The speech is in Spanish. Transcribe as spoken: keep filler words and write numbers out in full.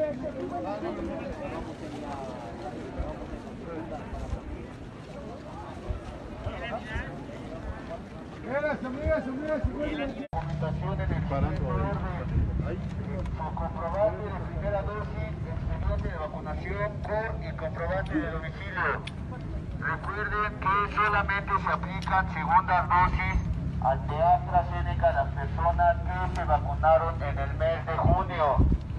Documentación en el sector de su comprobante de primera dosis, expediente de vacunación por y comprobante de domicilio. Recuerden que solamente se aplican segundas dosis ante AstraZeneca a las personas que se vacunaron en el mes de junio.